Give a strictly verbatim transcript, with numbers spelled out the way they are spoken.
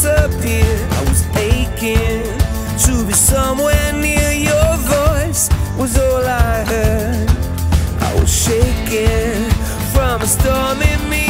disappeared. I was aching to be somewhere near your voice, was all I heard. I was shaking from a storm in me.